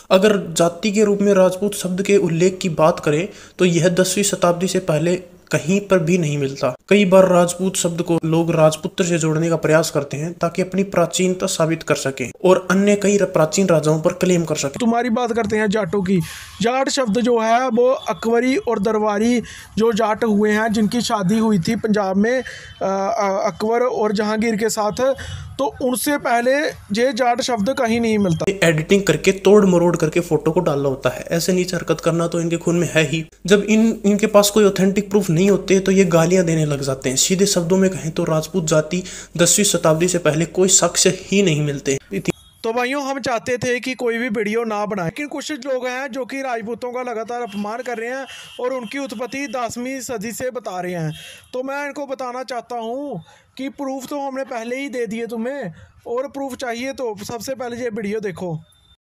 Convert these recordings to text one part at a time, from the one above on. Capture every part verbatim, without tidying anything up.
अगर जाति के रूप में राजपूत शब्द के उल्लेख की बात करें तो यह दसवीं शताब्दी से पहले कहीं पर भी नहीं मिलता। कई बार राजपूत शब्द को लोग राजपुत्र से जोड़ने का प्रयास करते हैं ताकि अपनी प्राचीनता साबित कर सकें और अन्य कई प्राचीन राजाओं पर क्लेम कर सकें। तुम्हारी बात करते हैं जाटों की। जाट शब्द जो है वो अकबरी और दरबारी जो जाट हुए हैं, जिनकी शादी हुई थी पंजाब में अकबर और जहांगीर के साथ, तो उनसे पहले ये जाट शब्द कहीं नहीं मिलता। एडिटिंग करके तोड़ मरोड़ करके फोटो को डालना होता है। ऐसे नीच हरकत करना तो इनके खून में है ही। जब इन इनके पास कोई ऑथेंटिक प्रूफ नहीं होते तो ये गालियां देने लग जाते हैं। सीधे शब्दों में कहें तो राजपूत जाति दसवीं शताब्दी से पहले कोई साक्ष्य ही नहीं मिलते। तो भाइयों, हम चाहते थे कि कोई भी वीडियो ना बनाए, लेकिन कुछ लोग हैं जो कि राजपूतों का लगातार अपमान कर रहे हैं और उनकी उत्पत्ति दसवीं सदी से बता रहे हैं। तो मैं इनको बताना चाहता हूँ कि प्रूफ तो हमने पहले ही दे दिए तुम्हें, और प्रूफ चाहिए तो सबसे पहले ये वीडियो देखो,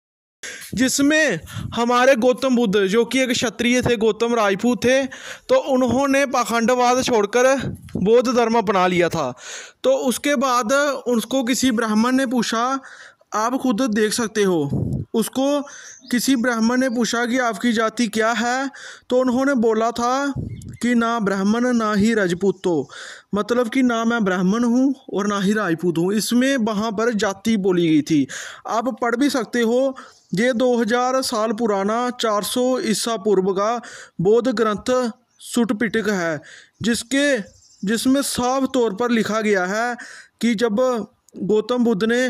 जिसमें हमारे गौतम बुद्ध, जो कि एक क्षत्रिय थे, गौतम राजपूत थे, तो उन्होंने पाखंडवाद छोड़कर बौद्ध धर्म अपना लिया था। तो उसके बाद उसको किसी ब्राह्मण ने पूछा, आप खुद देख सकते हो, उसको किसी ब्राह्मण ने पूछा कि आपकी जाति क्या है, तो उन्होंने बोला था कि ना ब्राह्मण ना ही राजपूतो, मतलब कि ना मैं ब्राह्मण हूँ और ना ही राजपूत हूँ। इसमें वहाँ पर जाति बोली गई थी। आप पढ़ भी सकते हो, ये दो हज़ार साल पुराना चार सौ ईसा पूर्व का बौद्ध ग्रंथ सुटपिटक है, जिसके जिसमें साफ तौर पर लिखा गया है कि जब गौतम बुद्ध ने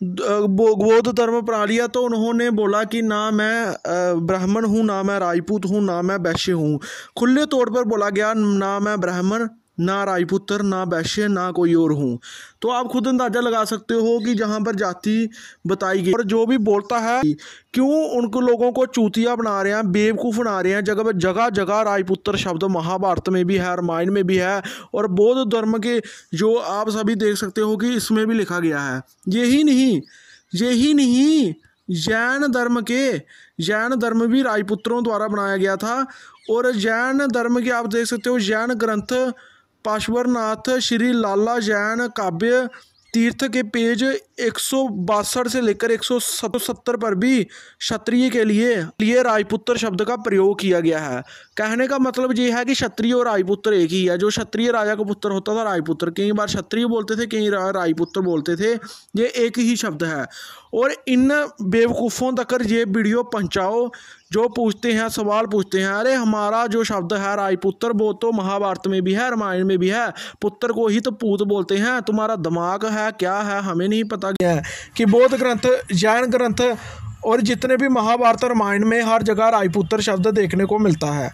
बौद्ध धर्म अपना लिया तो उन्होंने बोला कि ना मैं ब्राह्मण हूँ, ना मैं राजपूत हूँ, ना मैं वैश्य हूँ। खुले तौर पर बोला गया, ना मैं ब्राह्मण, ना राजपुत्र, ना वैश्य, ना कोई और हूँ। तो आप खुद अंदाज़ा लगा सकते हो कि जहाँ पर जाति बताई गई, और जो भी बोलता है क्यों उनको लोगों को चूतिया बना रहे हैं, बेवकूफ़ बना रहे हैं। जगह जगह जगह राजपुत्र शब्द महाभारत में भी है, रामायण में भी है, और बौद्ध धर्म के जो आप सभी देख सकते हो कि इसमें भी लिखा गया है। यही नहीं यही नहीं जैन धर्म के जैन धर्म भी राजपुत्रों द्वारा बनाया गया था। और जैन धर्म के आप देख सकते हो, जैन ग्रंथ पार्श्वनाथ श्री लाला जैन काव्य तीर्थ के पेज एक सौ बासठ से लेकर एक सौ सत्तर पर भी क्षत्रिय के लिए लिए राजपुत्र शब्द का प्रयोग किया गया है। कहने का मतलब ये है कि क्षत्रिय और राजपुत्र एक ही है। जो क्षत्रिय राजा का पुत्र होता था राजपुत्र, कई बार क्षत्रिय बोलते थे, कई राजपुत्र बोलते थे, ये एक ही शब्द है। और इन बेवकूफ़ों तक ये वीडियो पहुँचाओ जो पूछते हैं, सवाल पूछते हैं, अरे हमारा जो शब्द है राजपुत्र वो तो महाभारत में भी है, रामायण में भी है, पुत्र को ही तो पूत बोलते हैं, तुम्हारा दिमाग है क्या है, हमें नहीं पता क्या है कि बौद्ध ग्रंथ, जैन ग्रंथ और जितने भी महाभारत रामायण में हर जगह राजपुत्र शब्द देखने को मिलता है।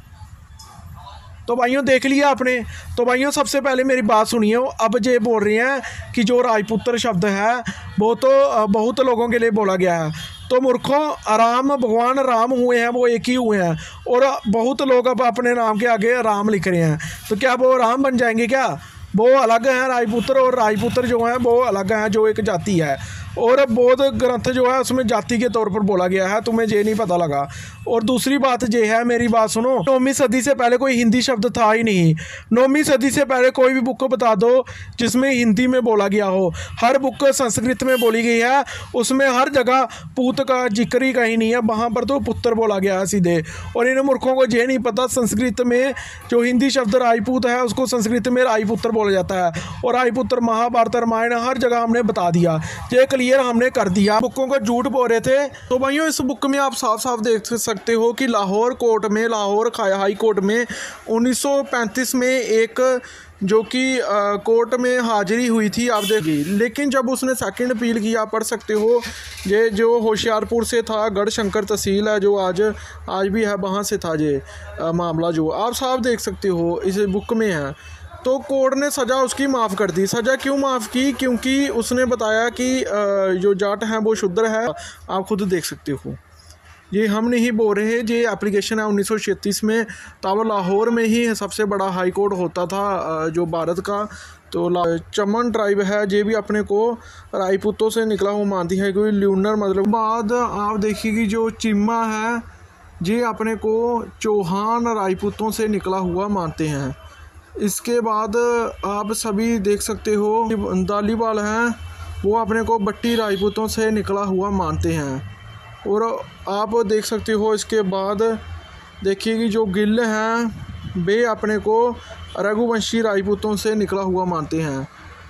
तो भाइयों देख लिया आपने। तो भाइयों सबसे पहले मेरी बात सुनिए। अब ये बोल रहे हैं कि जो राजपुत्र शब्द है वो तो बहुत लोगों के लिए बोला गया है। तो मूर्खों, राम भगवान राम हुए हैं वो एक ही हुए हैं, और बहुत लोग अब अपने नाम के आगे राम लिख रहे हैं। तो क्या वो राम बन जाएंगे क्या? वो अलग हैं राजपुत्र, और राजपुत्र जो हैं वो अलग हैं, जो एक जाति है। और बौद्ध ग्रंथ जो है उसमें जाति के तौर पर बोला गया है, तुम्हें ये नहीं पता लगा। और दूसरी बात ये है, मेरी बात सुनो, नौवीं सदी से पहले कोई हिंदी शब्द था ही नहीं। नौवीं सदी से पहले कोई भी बुक बता दो जिसमें हिंदी में बोला गया हो। हर बुक संस्कृत में बोली गई है, उसमें हर जगह पूत का जिक्र ही कहीं नहीं है, वहाँ पर तो पुत्र बोला गया है सीधे। और इन मूर्खों को ये नहीं पता संस्कृत में जो हिंदी शब्द राजपूत है उसको संस्कृत में राजपुत्र बोला जाता है। और राजपुत्र महाभारत रामायण हर जगह हमने बता दिया, ये क्लियर हमने कर दिया। बुकों को झूठ बोल रहे थे। तो भाइयों इस बुक में आप साफ साफ देख सकते हो कि लाहौर कोर्ट में, लाहौर हाई कोर्ट में उन्नीस सौ पैंतीस में एक जो कि कोर्ट में हाजिरी हुई थी, आप देखिए। लेकिन जब उसने सेकंड अपील किया, पढ़ सकते हो, ये जो होशियारपुर से था, गढ़शंकर तहसील है जो आज आज भी है, वहाँ से था ये मामला, जो आप साफ देख सकते हो इस बुक में है। तो कोर्ट ने सज़ा उसकी माफ़ कर दी। सज़ा क्यों माफ़ की? क्योंकि उसने बताया कि जो जाट हैं वो शुद्र है। आप खुद देख सकते हो, ये हम नहीं बोल रहे, ये एप्लीकेशन है उन्नीस सौ छत्तीस में। तब लाहौर में ही सबसे बड़ा हाई कोर्ट होता था जो भारत का। तो चमन ट्राइब है, ये भी अपने को राजपूतों से निकला हुआ मानती है, कोई ल्यूनर मतलब। बाद आप देखिए कि जो चिम्मा है ये अपने को चौहान राजपूतों से निकला हुआ मानते हैं। इसके बाद आप सभी देख सकते हो दालीवाल हैं, वो अपने को बट्टी राजपूतों से निकला हुआ मानते हैं। और आप देख सकते हो इसके बाद देखिए कि जो गिल हैं वे अपने को रघुवंशी राजपूतों से निकला हुआ मानते हैं।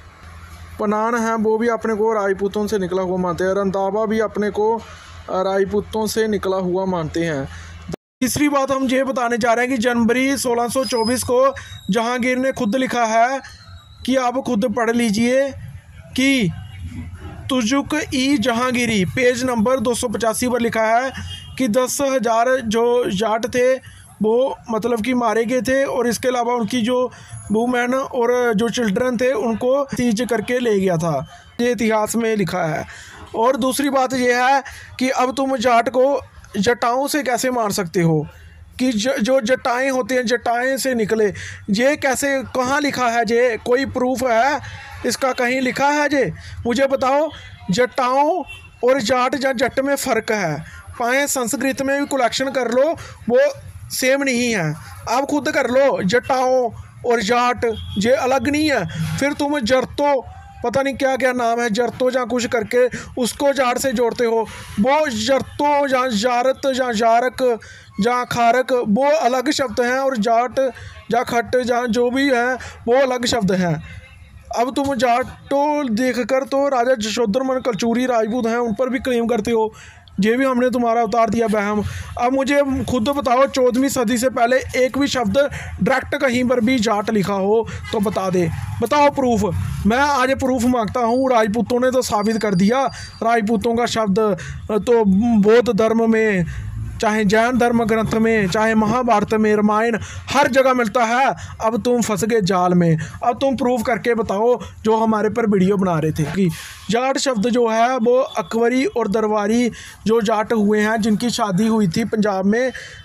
पनान हैं वो भी अपने को राजपूतों से निकला हुआ मानते हैं। रंधावा भी अपने को राजपूतों से निकला हुआ मानते हैं। तीसरी बात हम ये बताने जा रहे हैं कि जनवरी सोलह सौ चौबीस को जहांगीर ने खुद लिखा है कि आप खुद पढ़ लीजिए कि तुजुक ई जहांगीरी, पेज नंबर दो सौ पचासी पर लिखा है कि दस हज़ार जो जाट थे वो मतलब कि मारे गए थे और इसके अलावा उनकी जो वुमेन और जो चिल्ड्रन थे उनको सीज करके ले गया था। ये इतिहास में लिखा है। और दूसरी बात यह है कि अब तुम जाट को जटाओं से कैसे मार सकते हो कि ज, जो जटाएं होते हैं जटाएं से निकले। ये कैसे, कहाँ लिखा है? ये कोई प्रूफ है इसका? कहीं लिखा है ये? मुझे बताओ। जटाओं और जाट या जट में फ़र्क है। पाए संस्कृत में भी कलेक्शन कर लो, वो सेम नहीं है। आप खुद कर लो। जटाओं और जाट ये अलग नहीं है। फिर तुम जरतो, पता नहीं क्या क्या नाम है, जरतो या कुछ करके उसको जाट से जोड़ते हो। वो जरतो या जारत या जारक या खारक वो अलग शब्द हैं और जाट या खट या जो भी हैं वो अलग शब्द हैं। अब तुम जाटो देखकर तो राजा यशोधर्मन कलचूरी राजपूत हैं उन पर भी क्लेम करते हो। ये भी हमने तुम्हारा उतार दिया बहम। अब मुझे खुद बताओ, चौदहवीं सदी से पहले एक भी शब्द डायरेक्ट कहीं पर भी जाट लिखा हो तो बता दे। बताओ प्रूफ। मैं आज प्रूफ मांगता हूँ। राजपूतों ने तो साबित कर दिया। राजपूतों का शब्द तो बौद्ध धर्म में, चाहे जैन धर्म ग्रंथ में, चाहे महाभारत में, रामायण, हर जगह मिलता है। अब तुम फंस गए जाल में। अब तुम प्रूफ करके बताओ जो हमारे पर वीडियो बना रहे थे कि जाट शब्द जो है वो अकबरी और दरबारी जो जाट हुए हैं जिनकी शादी हुई थी पंजाब में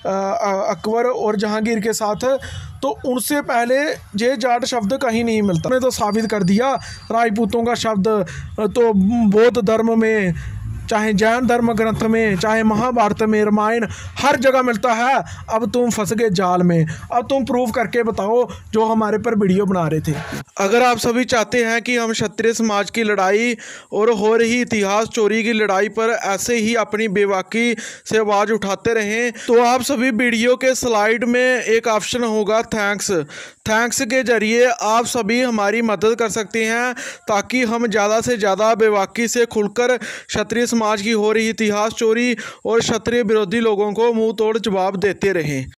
अकबर और जहांगीर के साथ, तो उनसे पहले ये जाट शब्द कहीं नहीं मिलता। उन्होंने तो साबित कर दिया। राजपूतों का शब्द तो बौद्ध धर्म में, चाहे जैन धर्म ग्रंथ में, चाहे महाभारत में, रामायण, हर जगह मिलता है। अब तुम फंस गए जाल में। अब तुम प्रूफ करके बताओ जो हमारे पर वीडियो बना रहे थे। अगर आप सभी चाहते हैं कि हम क्षत्रिय समाज की लड़ाई और हो रही इतिहास चोरी की लड़ाई पर ऐसे ही अपनी बेबाकी से आवाज़ उठाते रहें तो आप सभी वीडियो के स्लाइड में एक ऑप्शन होगा थैंक्स। थैंक्स के जरिए आप सभी हमारी मदद कर सकते हैं ताकि हम ज़्यादा से ज़्यादा बेबाकी से खुलकर क्षत्रिय समाज की हो रही इतिहास चोरी और क्षत्रिय विरोधी लोगों को मुंह तोड़ जवाब देते रहें।